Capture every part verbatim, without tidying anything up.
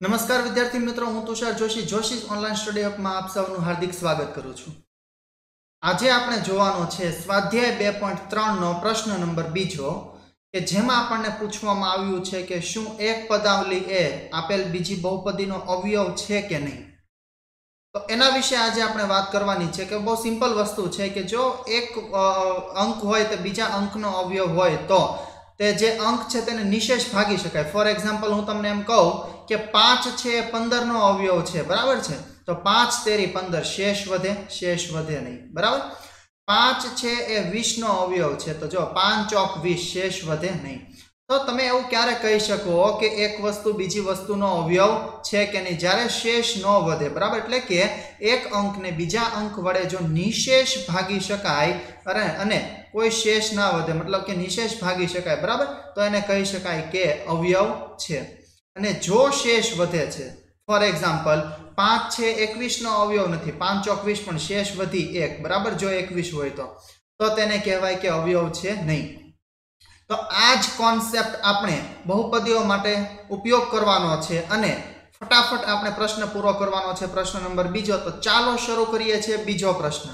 नमस्कार विद्यार्थी मित्रों, हूँ Tushar Joshi Joshi online study hub में आप सबનું हार्दिक स्वागत करूँ છું। આજે આપણે જોવાનો છે સ્વાધ્યાય બે પોઈન્ટ ત્રણ નો પ્રશ્ન નંબર બીજો કે જેમાં આપણને પૂછવામાં આવ્યું છે કે શું એક પદાવલી એ આપેલ બીજી બહુપદીનો અવયવ છે કે નહીં। તો એના વિશે આજે આપણે વાત કરવાની છે કે બહુ સિમ્પલ વસ્તુ છે કે જો એક અંક હોય તો બીજા અંકનો અવયવ હોય તો તે જે અંક છે તેને નિશેષ ભાગી શકાય। ફોર એક્ઝામ્પલ હું તમને એમ કહું કે પાંચ છે पंदर नो अवयव है, बराबर है। तो पांच तेरी पंदर शेष वधे शेष वधे नहीं, बराबर। पांच है ए वीस नो अवयव है, तो जो पांच चौक वीस शेष वधे नहीं। तो तमे एवं क्यारे कही शको कि एक वस्तु बीजी वस्तु नो अवयव है कि नहीं ज्यारे शेष न वधे, बराबर। एटले के एक अंक ने बीजा अंक वडे जो निशेष भागी शकाय अरे अने कोई शेष ना वधे मतलब के निशेष भागी शकाय, बराबर। तो एने कही शकाय के अवयव है। અને જો શેષ વધે છે, ફોર એક્ઝામ્પલ पांच છે એકવીસ નો અવયવ નથી, पांच चौक वीस પણ શેષ વધી એક, બરાબર। જો એકવીસ હોય તો તો તેને કહેવાય કે અવયવ છે નહીં। તો આ જ કોન્સેપ્ટ આપણે બહુપદીઓ માટે ઉપયોગ કરવાનો છે અને ફટાફટ આપણે પ્રશ્ન પૂરો કરવાનો છે। પ્રશ્ન નંબર બીજો, તો ચાલો શરૂ કરીએ છીએ બીજો પ્રશ્ન।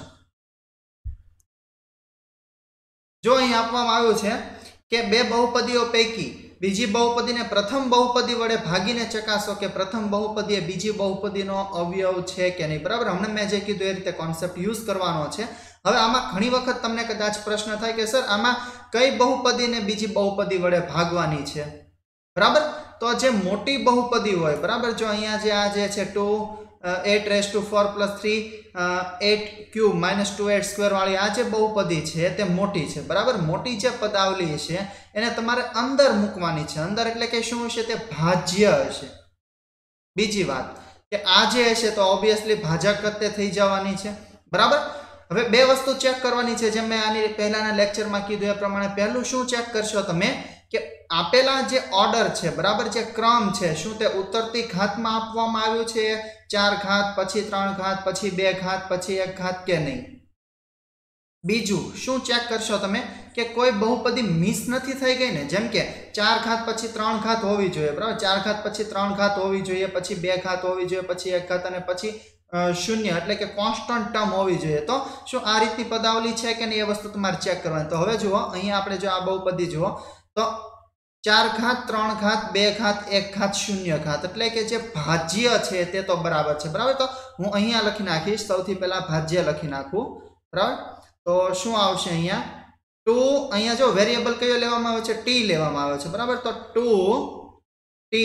જો અહીં આપવામાં આવ્યું છે કે બે બહુપદીઓ પૈકી बीजी बहुपदी ने प्रथम बहुपदी वडे भागीने चकासो के प्रथम बहुपदी बीजी बहुपदी नो अवयव छे के नहीं, बराबर। हमने मैं जे कीधुं ए रीते कॉन्सेप्ट यूज करवानो छे। हवे आमां घणी वखत तमने कदाच प्रश्न थाय के सर आमां कई बहुपदी ने बीजी बहुपदी वडे भागवानी छे, बराबर। तो जे मोटी बहुपदी होय, बराबर, जो अहींया जे आ जे छे two eight raise to four plus three eight cube minus two eight square वाली आ जे बहुपदी छे ते मोटी छे, बराबर। मोटी जे पदावली छे एने तमारे अंदर मूकवानी छे। अंदर एटले के शुं हशे ते भाज्य हशे। बीजी वात के आ जे हशे तो ऑब्वियसली भाजक ते थई जवानी छे, बराबर। हवे बे वस्तु चेक करवानी छे। जेम मैं आनी पहेलाना लेक्चर में कीधुं ए प्रमाणे पहेलुं शुं चेक करशो तमे के आपेला जे ऑर्डर छे, बराबर, जे क्रम छे शुं ते उतरती घात में आपवामां आव्युं छे, चार घात पछी त्रण घात पछी बे घात पछी एक घात के नहीं। बीजू शुं चेक करशो तमे के कोई बहुपदी मिस नहीं थई गई ने। जेम के चार घात पछी त्रण घात होवी जोईए, बराबर। चार घात पछी त्रण घात होवी जोईए, पछी बे घात होवी जोईए, पछी एक घात अने पछी शून्य एटले के कॉन्स्टंट टर्म होवी जोईए। तो शुं आ रीतनी पदावली छे के नहीं ए वस्तु तमारे चेक करवानी। तो हवे जुओ अहींया आपणे जो आ बहुपदी जुओ तो चार घात त्रण घात बे घात एक घात शून्य घात एटले के जे भाज्य छे ते तो बराबर छे, बराबर। तो हूँ अहींया लखी नाखीश, सौथी पहेला भाज्य लखी नाखुं, बराबर। तो शुं आवशे अहींया टू, अहींया जो वेरिएबल कयो लेवामां आवे छे टी लेवामां आवे छे, बराबर। तो two t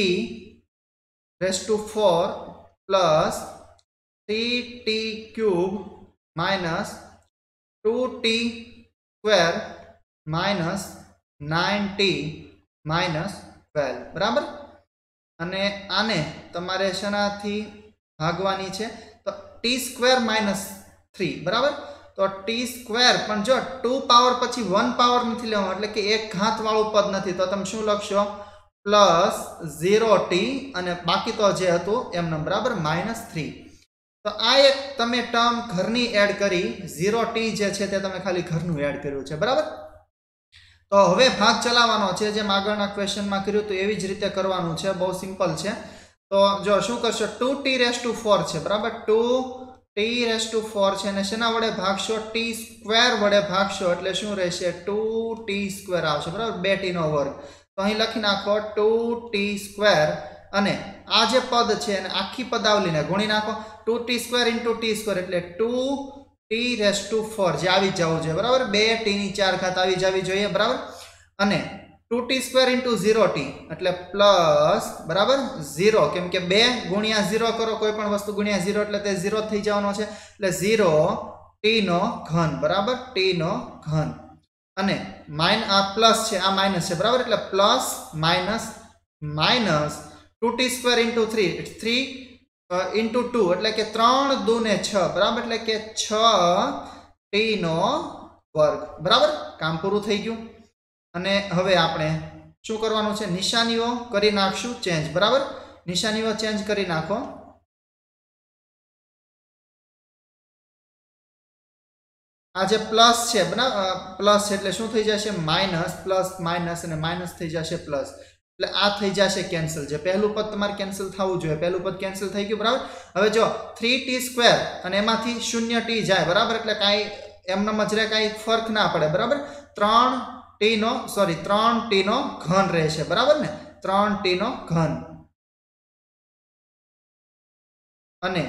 raise to four plus three t cube minus two t square minus nine t minus twelve, बराबर। अने आने तमारे शनाथी भागवानी छे तो टी स्क्वेर माइनस थ्री, बराबर। तो टी स्क्वेर पण जो टू पावर पछी वन पावर नहीं लेवा एटले के एक घात वाळुं पद नहीं। तो तमे शुं लखशो प्लस जीरो टी अने बाकी तो जे हतुं एमने, बराबर, माइनस थ्री। तो आ एक तमे टर्म घरनी एड करी, जीरो टी जे छे ते तमे खाली घरनुं एड कर्युं छे, बराबर। तो हवे भाग चलावવાનો છે જેમ આગળના ક્વેશ્ચનમાં કર્યું તો એવી જ રીતે કરવાનું છે। બહુ સિમ્પલ છે। તો જો શું કરશો two t raise to four છે, बराबर। Two t raise to four છે અને શેના વડે ભાગશો टी સ્ક્વેર વડે ભાગશો એટલે શું રહેશે टू टी સ્ક્વેર આવશે, બરાબર। બે ટી નો વર્ગ। તો અહીં લખી નાખો टू टी સ્ક્વેર અને આ જે પદ છે અને આખી પદાવલીને ગુણી નાખો। Two t square into t square એટલે two t raise to four जे आवी जावुं जोईए, बराबर। बे टी नी चार घात आवी जावी जोईए, बराबर। अने two t square into zero t एटले प्लस, बराबर, जीरो केम के बे गुणिया जीरो करो कोई पण वस्तु गुणिया जीरो एटले ते जीरो थई जवानो छे एटले जीरो टी नो घन, बराबर, टी नो घन। अने माइन आ प्लस छे आ माइनस छे, बराबर, एटले plus minus minus two t square into three three into two एटले के त्रण दू ने छ, बराबर, एटले के छ टी नो वर्ग, बराबर। काम पूरुं थई गयुं। अने हवे आपणे शुं करवानुं छे निशानीओ करी नाखशुं चेन्ज, बराबर। निशानीओ चेन्ज करी नाखो। आ जे प्लस छे बराबर प्लस एटले शुं थई जशे माइनस प्लस माइनस अने माइनस थई जशे प्लस। એટલે આ થઈ જશે કેન્સલ, જે પહેલું પદ તમારે કેન્સલ થવું જોઈએ, પહેલું પદ કેન્સલ થઈ ગયું બરાબર। હવે જો થ્રી ટી સ્ક્વેર અને એમાંથી શૂન્ય ટી જાય બરાબર, એટલે કાંઈ એમનામ જ રહે, કાંઈ ફરક ના પડે બરાબર। ત્રણ ટી નો સોરી ત્રણ ટી નો ઘન રહેશે બરાબર ને, ત્રણ ટી નો ઘન અને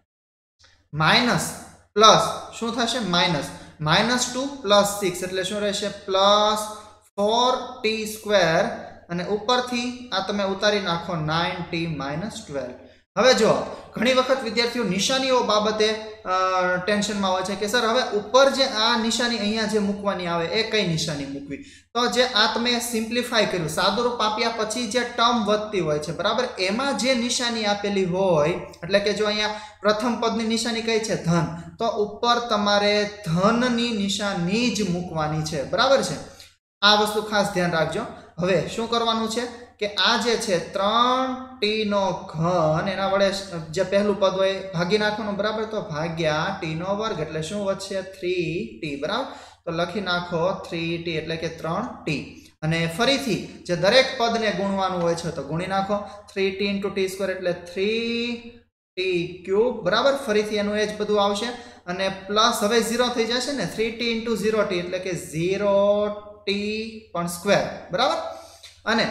માઇનસ પ્લસ શું થશે, minus minus two plus six એટલે શું રહેશે, પ્લસ ફોર ટી સ્ક્વેર અને ઉપરથી આ તમે ઉતારી નાખો નાઇન ટી માઇનસ ટ્વેલ્વ। હવે જો ઘણી વખત વિદ્યાર્થીઓ નિશાનીઓ બાબતે ટેન્શનમાં હોય છે કે સર હવે ઉપર જે આ નિશાની અહીંયા જે મૂકવાની આવે એ કઈ નિશાની મૂકવી, તો જે આ તમે સિમ્પ્લિફાય કર્યું, સાદુરૂપ આપ્યા પછી જે ટર્મ વધતી હોય છે બરાબર, એમાં જે નિશાની આપેલી હોય, એટલે કે જો અહીંયા પ્રથમ પદની નિશાની કઈ છે, ધન, તો ઉપર તમારે ધનની નિશાની જ મૂકવાની છે બરાબર છે। આ વસ્તુ ખાસ ધ્યાન રાખજો। હવે શું કરવાનું છે કે આ જે છે ત્રણ ટી નો ઘન એના વડે જે પહેલું પદ હોય ભાગી નાખવાનું બરાબર, તો ભાગ્યા ટી નો વર્ગ એટલે શું વધશે, થ્રી ટી બરાબર। તો લખી નાખો થ્રી ટી એટલે કે ત્રણ ટી અને ફરીથી જે દરેક પદને ગુણવાનું હોય છે તો ગુણી નાખો, three t into t square એટલે થ્રી ટી ક્યુબ બરાબર, ફરીથી એનું એ જ બધું આવશે અને પ્લસ હવે ઝીરો થઈ જશે ને, three t into zero t એટલે કે ઝીરો ટી પણ સ્ક્વેર બરાબર, અને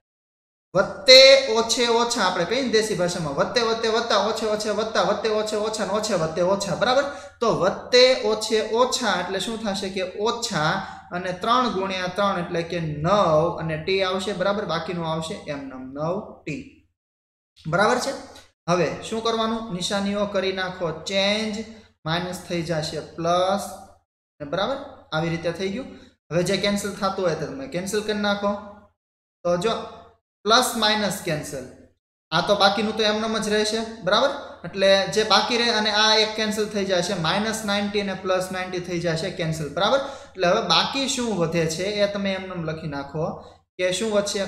વત્તે ઓછે ઓછા આપણે કઈ દેશી ભાષામાં વત્તે વત્તે વત્તા ઓછે ઓછે વત્તા વત્તે ઓછે ઓછા ને ઓછે વત્તે ઓછા બરાબર। તો વત્તે ઓછે ઓછા એટલે શું થશે કે ઓછા અને ત્રણ ગુણ્યા ત્રણ એટલે કે નવ અને ટી આવશે બરાબર, બાકીનું આવશે એમને નવ ટી બરાબર છે। હવે શું કરવાનું, નિશાનીઓ કરી નાખો ચેન્જ, માઇનસ થઈ જશે પ્લસ બરાબર, આવી રીતે થઈ ગયું। હવે જે કેન્સલ થતું હોય તો તમે કેન્સલ કરી નાખો, તો જો પ્લસ માઇનસ કેન્સલ, આ તો બાકીનું તો એમનેમ જ રહેશે બરાબર, એટલે જે બાકી રહે અને આ એક કેન્સલ થઈ જશે, માઇનસ નાઇન્ટી અને પ્લસ નાઇન્ટી થઈ જશે કેન્સલ બરાબર। એટલે હવે બાકી શું વધે છે એ તમે એમનેમ લખી નાખો કે શું વધશે,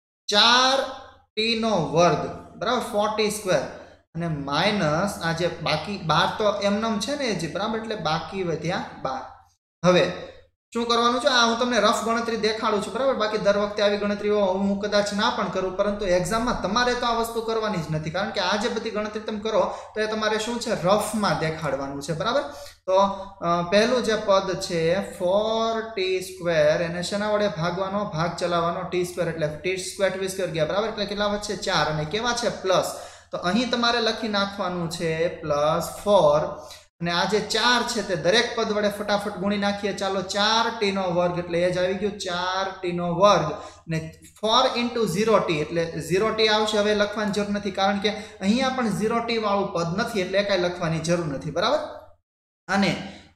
ચાર ટી નો વર્ગ બરાબર, ફોર્ટી સ્ક્વેર અને માઇનસ આ જે બાકી બાર તો એમનેમ છે ને જે બરાબર, એટલે બાકી વધ્યા બાર। હવે શું કરવાનું છે, આ હું તમને રફ ગણતરી દેખાડું છું બરાબર, બાકી દર વખતે આવી ગણતરીઓ હું કદાચ ના પણ કરું, પરંતુ એક્ઝામમાં તમારે તો આ વસ્તુ કરવાની જ નથી, કારણ કે આ જે બધી ગણતરી તમે કરો તો એ તમારે શું છે, રફમાં દેખાડવાનું છે બરાબર। તો પહેલું જે પદ છે ફોર ટી સ્ક્વેર એને શેના વડે ભાગવાનો, ભાગ ચલાવવાનો, ટી સ્ક્વેર એટલે ટી સ્ક્વેર ટી સ્ક્વેર ગયા બરાબર, એટલે કેટલા વધશે ચાર અને કેવા છે પ્લસ, તો અહીં તમારે લખી નાખવાનું છે પ્લસ ફોર અને આ જે ચાર છે તે દરેક પદ વડે ફટાફટ ગુણી નાખીએ, ચાલો ચાર ટી નો વર્ગ એટલે એ જ આવી ગયું, ચાર ટી નો વર્ગ ને ફોર ઇન્ટુ ઝીરો ટી એટલે ઝીરો ટી આવશે, હવે લખવાની જરૂર નથી કારણ કે અહીંયા પણ ઝીરો ટી વાળું પદ નથી એટલે કાંઈ લખવાની જરૂર નથી બરાબર। અને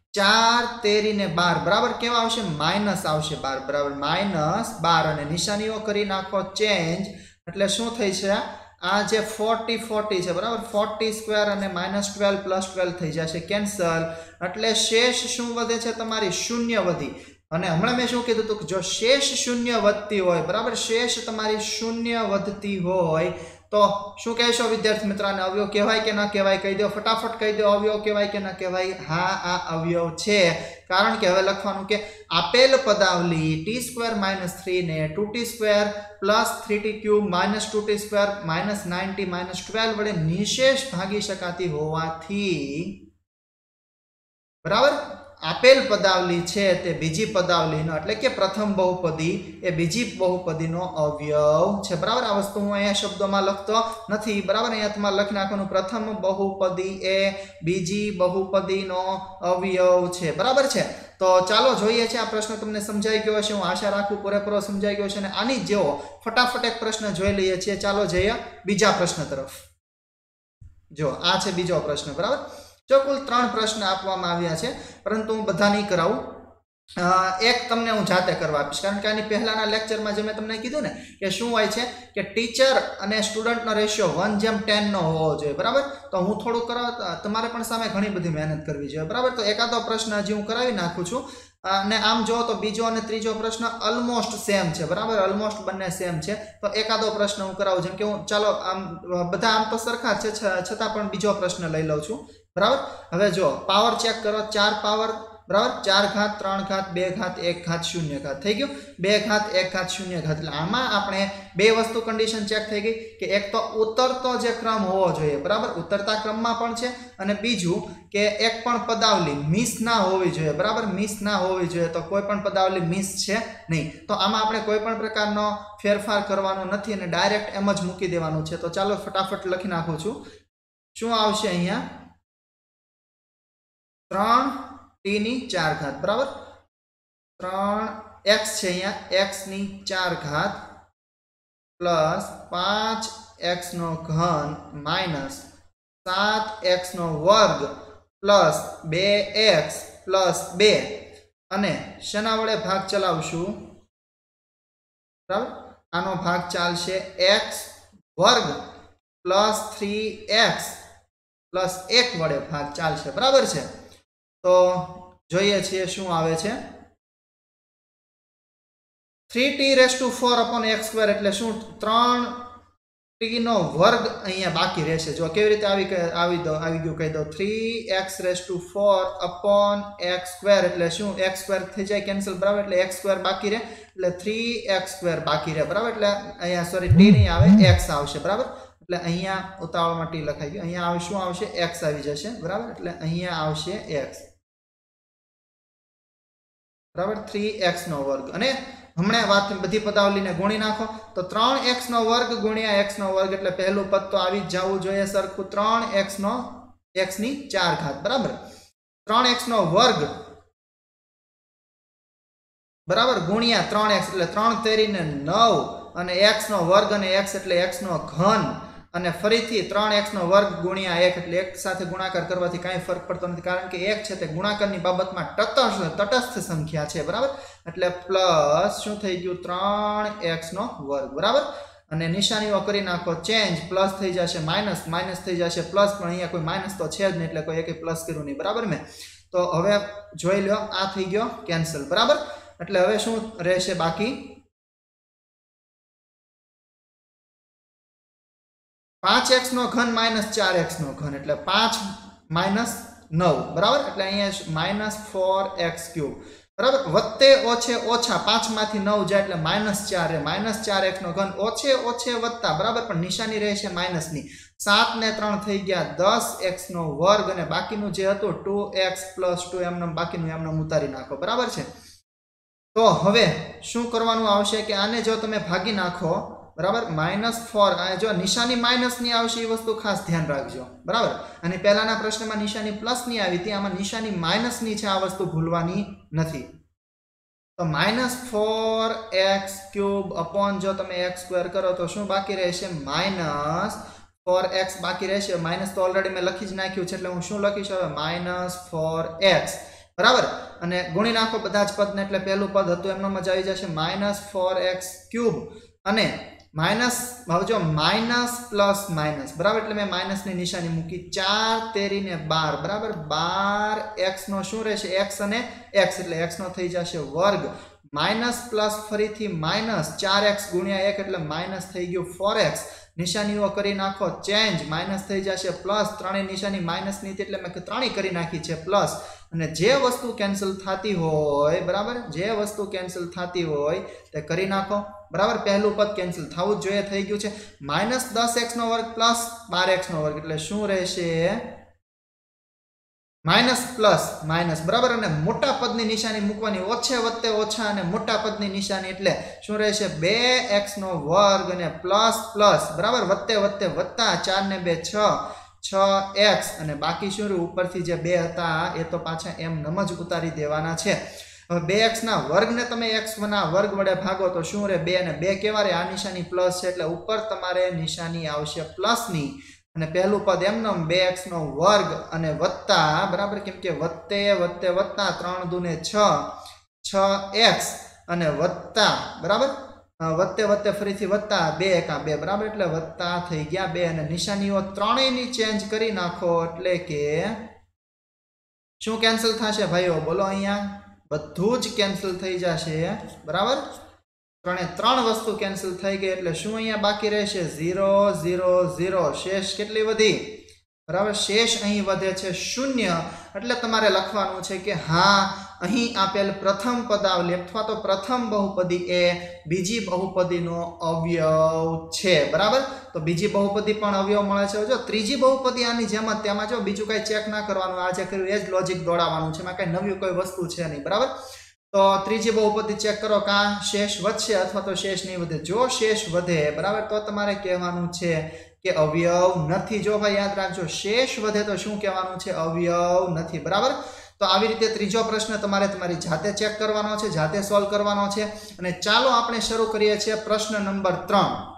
ચાર તેરી ને બાર બરાબર કેવા આવશે, માઇનસ આવશે બાર બરાબર, માઇનસ બાર અને નિશાનીઓ કરી નાખો ચેન્જ, એટલે શું થઈ છે, આ જે ફોર્ટી ફોર્ટી છે બરાબર, ફોર્ટી સ્ક્વેર અને માઇનસ ટ્વેલ્વ પ્લસ ટ્વેલ્વ થઈ જશે કેન્સલ, એટલે શેષ શું વધે છે તમારી, શૂન્ય વધી। અને હમણાં મેં શું કીધું હતું કે જો શેષ શૂન્ય વધતી હોય બરાબર, શેષ તમારી શૂન્ય વધતી હોય તો શું કહેશો વિદ્યાર્થી મિત્રો, આને અવયવ કહેવાય કે ના કહેવાય, કહી દો ફટાફટ કહી દો, અવયવ કહેવાય કે ના કહેવાય, હા આ અવયવ છે, કારણ કે હવે લખવાનું કે આપેલ પદાવલી ટી સ્ક્વેર માઇનસ થ્રી ને two t square plus three t cube minus two t square minus ninety minus twelve વડે નિશેષ ભાગી શકાતી હોવાથી બરાબર, આપેલ પદાવલી છે તે બીજી પદાવલીનો એટલે કે પ્રથમ બહુપદી એ બીજી બહુપદીનો અવયવ છે બરાબર। આ વસ્તુ હું અહીંયા શબ્દોમાં લખતો નથી બરાબર, અહીંયા તમારે લખી નાખવાનું પ્રથમ બહુપદી એ બીજી બહુપદીનો અવયવ છે બરાબર છે। તો ચાલો જોઈએ છે, આ પ્રશ્ન તમને સમજાઈ ગયો હશે, હું આશા રાખું પૂરેપૂરો સમજાઈ ગયો છે, અને આની જેવો ફટાફટ એક પ્રશ્ન જોઈ લઈએ છીએ। ચાલો જઈએ બીજા પ્રશ્ન તરફ। જો આ છે બીજો પ્રશ્ન બરાબર, જો કુલ ત્રણ પ્રશ્ન આપવામાં આવ્યા છે, પરંતુ હું બધા નહીં કરાવું, એક તમને હું જાતે કરવા આપીશ, કારણ કે આની પહેલાના લેક્ચરમાં જે મેં તમને કીધું ને કે શું હોય છે કે ટીચર અને સ્ટુડન્ટનો રેશિયો વન જેમ ટેન નો હોવો જોઈએ બરાબર, તો હું થોડું કરાવ, તમારે પણ સામે ઘણી બધી મહેનત કરવી જોઈએ બરાબર। તો એકાદો પ્રશ્ન હજી હું કરાવી નાખું છું, અને આમ જો તો બીજો અને ત્રીજો પ્રશ્ન ઓલમોસ્ટ સેમ છે બરાબર, ઓલમોસ્ટ બંને સેમ છે, તો એકાદો પ્રશ્ન હું કરાવું, જેમ કે હું ચાલો આમ બધા આમ તો સરખા છે છતાં પણ બીજો પ્રશ્ન લઈ લઉં છું બરાબર। હવે જો પાવર ચેક કરો, ચાર પાવર बराबर चार घात त्रण घात बे घात एक घात शून्य घात थई गयुं बे घात एक घात शून्य घात એટલે આમાં આપણે બે વસ્તુ કન્ડિશન ચેક થઈ ગઈ કે એક તો ઉતરતો જે ક્રમ હોવો જોઈએ બરાબર ઉતરતા ક્રમમાં પણ છે અને બીજું કે એક પણ પદાવલી મિસ ના હોવી જોઈએ બરાબર મિસ ના હોવી જોઈએ તો કોઈ પણ પદાવલી મિસ છે નહીં તો આમાં આપણે કોઈ પણ પ્રકારનો ફેરફાર કરવાનો નથી અને ડાયરેક્ટ એમ જ મૂકી દેવાનું છે તો ચાલો ફટાફટ લખી નાખું છું શું આવશે અહીંયા ત્રણ टी नी चार घात बराबर त्रण एक्स है अहींया एक्स नी चार घात प्लस पांच एक्स नो घन माइनस सात एक्स नो वर्ग प्लस बे एक्स प्लस बे अने शना वडे भाग चलावशुं बराबर आनो भाग चालशे एक्स वर्ग प्लस थ्री एक्स प्लस एक वडे भाग चालशे बराबर छे तो જોઈએ છીએ શું આવે છે three t raise to four upon x square એટલે શું ત્રણ टी નો વર્ગ અહીંયા બાકી રહેશે જો કેવી રીતે આવી આવી દો આવી ગયું કહી દો three x raise to four upon x square એટલે શું x સ્ક્વેર થઈ જાય કેન્સલ બરાબર એટલે x સ્ક્વેર બાકી રહે એટલે थ्री एक्स स्क्वेर બાકી રહે બરાબર એટલે અહીંયા સોરી t નહીં આવે x આવશે બરાબર એટલે અહીંયા ઉતાવળમાં t લખાઈ ગયું અહીંયા આવે શું આવશે x આવી જશે બરાબર એટલે અહીંયા આવશે x बराबर थ्री एक्स नो वर्ग अने हमणे वात बधी पदावलीने गुणी नाखो तो त्रण एक्स नो वर्ग गुणिया एक्स नो वर्ग એટલે પહેલું પદ તો આવી જ જાવું જોઈએ સરખું ત્રણ एक्स નો x ની चार घात बराबर ત્રણ एक्स નો વર્ગ बराबर गुणिया ત્રણ एक्स એટલે ત્રણ તેરી ને नौ અને x નો વર્ગ અને x એટલે x નો ઘન અને ફરીથી ત્રણ एक्स નો વર્ગ ગુણ્યા એક એટલે એક સાથે ગુણાકાર કરવાથી કાંઈ ફરક પડતો નથી કારણ કે એક છે તે ગુણાકારની બાબતમાં તટસ્થ તટસ્થ સંખ્યા છે બરાબર એટલે પ્લસ શું થઈ ગયું ત્રણ एक्स નો વર્ગ બરાબર અને નિશાનીઓ કરી નાખો ચેન્જ પ્લસ થઈ જશે માઈનસ માઈનસ થઈ જશે પ્લસ પણ અહીંયા કોઈ માઈનસ તો છે જ નહીં એટલે કોઈ એકે પ્લસ કર્યું નહીં બરાબર મેં તો હવે જોઈ લો આ થઈ ગયો કેન્સલ બરાબર એટલે હવે શું રહેશે બાકી पांच एक्स नो घन माइनस चार एक्स नो घन एटले पांच माइनस नौ बराबर एटले अहींया माइनस फोर एक्स क्यूब बराबर वत्ते ओछे ओछा पांच मांथी नौ जाय एटले माइनस चार रे माइनस चार एक्स नो घन ओछे ओछे वत्ता बराबर पण निशानी रहेशे माइनस नी सात ने त्रण थई गया दस एक्स नो वर्ग अने बाकीनुं जे हतुं टू एक्स प्लस टू एमने बाकीनुं एमने उतारी नाखो बराबर छे तो हवे शुं करवानुं आवशे के आने जो तमे भागी नाखो बराबर माइनस फोर जो निशानी माइनस नी आवशे ए वस्तु खास ध्यान राखजो बराबर अने पहेलाना प्रश्न में निशानी प्लस नी आवी थी आमां निशानी माइनस नी छे आ वस्तु भूलवानी नथी तो minus four x cube upon जो तमे एक्स स्क्वेर करो तो शुं बाकी रहेशे माइनस फोर एक्स बाकी रहेशे माइनस तो ऑलरेडी मैं लखी ज नाख्युं छे એટલે હું શું લખીશ હવે माइनस फोर एक्स बराबर अने गुणी नाखो बधा ज पद ने એટલે પહેલું પદ હતું એમનો મજા આવી જશે माइनस फोर एक्स क्यूब अने माइनस હવે જો माइनस प्लस माइनस बराबर એટલે मैं माइनस ની નિશાની મૂકી चार तेरी ने बार बराबर बार x નો શું રહેશે x અને x એટલે x નો થઈ જશે વર્ગ माइनस प्लस फरीथी माइनस चार एक्स गुणिया एक એટલે माइनस થઈ ગયું फोर एक्स निशानीओ करी नाखो चेन्ज माइनस થઈ જશે प्लस ત્રણે નિશાની माइनस ની એટલે મેં ત્રણે કરી નાખી છે प्लस અને જે વસ્તુ કેન્સલ થતી હોય બરાબર જે વસ્તુ કેન્સલ થતી હોય તે કરી નાખો बराबर पहलू पद केन्सल थवुं ज जोईए थई गयुं छे माइनस दस एक्स नो वर्ग प्लस बार एक्स नो वर्ग एटले शुं रहेशे माइनस प्लस माइनस बराबर अने मोटा पदनी निशानी मूकवानी ओछे वत्ते ओछा अने मोटा पदनी निशानी एटले शुं रहेशे बे एक्स नो वर्ग अने प्लस प्लस बराबर वत्ते वत्ते वत्ता चार ने बे छ छ एक्स अने बाकी शुं रह्युं उपरथी जे बे हता ए तो पाछा एम नम ज उतारी देवाना छे बे एक्स ना वर्ग ने तमे एक्स ना वर्ग वडे भागो तो शुं रे बे ने बे केवा रे आ निशानी प्लस छे एटले उपर तमारे निशानी आवशे प्लस नी अने पहेलुं पद एमनम बे एक्स नो वर्ग अने वत्ता बराबर केम के वत्ते वत्ते वत्ता त्रण दूने छ छ एक्स अने वत्ता बराबर वत्ते वत्ते फरीथी वत्ता बे एका बे बराबर एटले वत्ता थई गया बे अने निशानीओ त्रणेयनी चेन्ज करी नाखो एटले के शुं केन्सल थशे भाईओ बोलो अहींया બધું જ કેન્સલ થઈ જશે બરાબર ત્રણે ત્રણ વસ્તુ કેન્સલ થઈ ગઈ એટલે શું અહીંયા બાકી રહેશે ઝીરો ઝીરો ઝીરો શેષ કેટલી વધી बराबर शेष અહીં વધે છે શૂન્ય એટલે તમારે લખવાનું છે કે હા અહીં આપેલ પ્રથમ પદાવલી અથવા તો પ્રથમ બહુપદી એ બીજી બહુપદીનો અવયવ છે બરાબર તો બીજી બહુપદી પણ અવયવ મળે છે જો ત્રીજી બહુપદી આની જેમ જ તેમાં જો બીજું કંઈ ચેક ના કરવાનું આ જે કર્યું એ જ લોજિક દોડાવવાનું છે એમાં કંઈ નવી કોઈ વસ્તુ છે નહીં બરાબર તો ત્રીજી બહુપદી ચેક કરો કાં શેષ વધશે અથવા તો શેષ નહીં વધે જો શેષ વધે બરાબર તો તમારે કહેવાનું છે કે અવયવ નથી જો ભાઈ યાદ રાખજો શેષ વધે તો શું કહેવાનું છે અવયવ નથી બરાબર તો આવી રીતે ત્રીજો પ્રશ્ન તમારે તમારી જાતે ચેક કરવાનો છે જાતે સોલ્વ કરવાનો છે અને ચાલો આપણે શરૂ કરીએ છીએ પ્રશ્ન નંબર ત્રણ